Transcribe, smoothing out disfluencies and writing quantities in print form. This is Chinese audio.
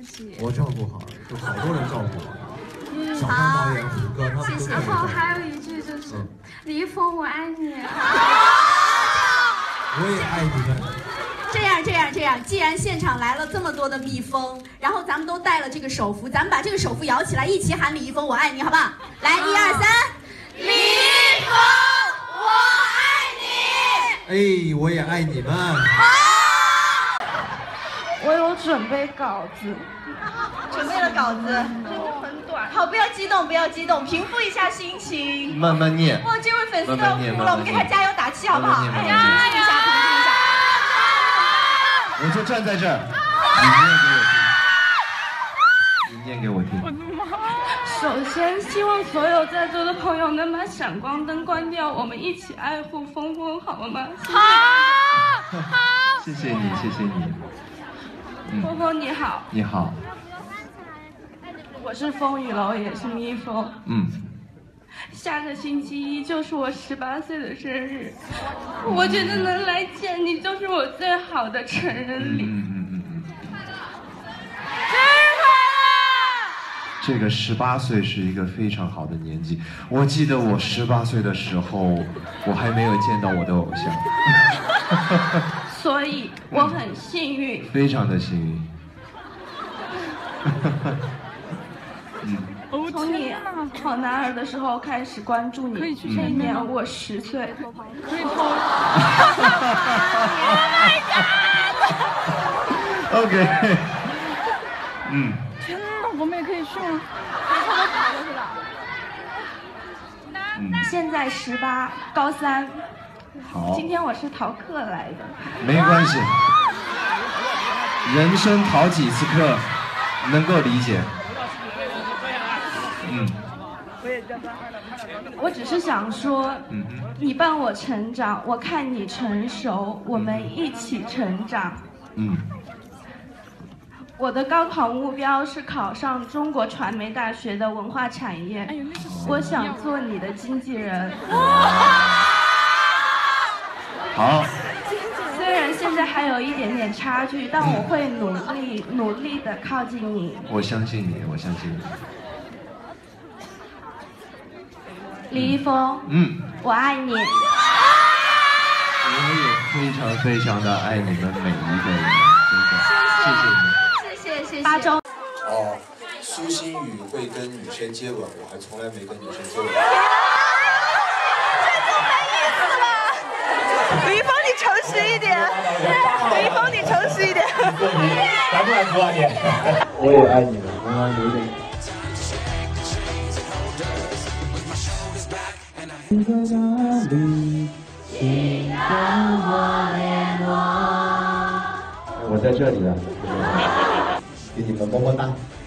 系。 我照顾好了，就好多人照顾我。小潘导演、虎哥他们都。 然后还有一句就是，李易峰，我爱你。 我也爱你们。 这样，既然现场来了这么多的蜜蜂，然后咱们都带了这个手幅，咱们把这个手幅摇起来，一起喊李易峰，我爱你，好不好？来，1、2、3，李易峰，我爱你。哎，我也爱你们。 我有准备稿子。 准备了稿子，真的很短。好，不要激动，平复一下心情， 慢慢念。 哇，这位粉丝都要哭了，我们给他加油打气好不好？哎呀，平复一下。 我就站在这儿，你念给我听。我的妈！ 首先，希望所有在座的朋友能把闪光灯关掉，我们一起爱护峰峰，好吗？ 好。谢谢你。 峰峰你好。 你好。 我是风雨楼，也是蜜蜂。下个星期一就是我18岁的生日，我觉得能来见你就是我最好的成人礼。生日快乐！ 这个18岁是一个非常好的年纪。我记得我18岁的时候，我还没有见到我的偶像， 所以我很幸运， 非常的幸运。 从你好男儿的时候开始关注你，那年我10岁。可以偷。 OK。 天哪，我们也可以去吗？现在18，高3。 好。 今天我是逃课来的。 没关系。人生逃几次课，能够理解。 我只是想说，你伴我成长，我看你成熟，我们一起成长。我的高考目标是考上中国传媒大学的文化产业，我想做你的经纪人。 好。 虽然现在还有一点点差距，但我会努力的靠近你。 我相信你。 李易峰，我爱你。 我也非常的爱你们每一个人，真的， 谢谢。 8周。 苏欣宇会跟女生接吻，我还从来没跟女生接吻。 李易峰，你诚实一点。李易峰，你诚实一点。 敢不敢说啊你？ 我也爱你们，刚刚有点。我在这里啊，给你们么么哒。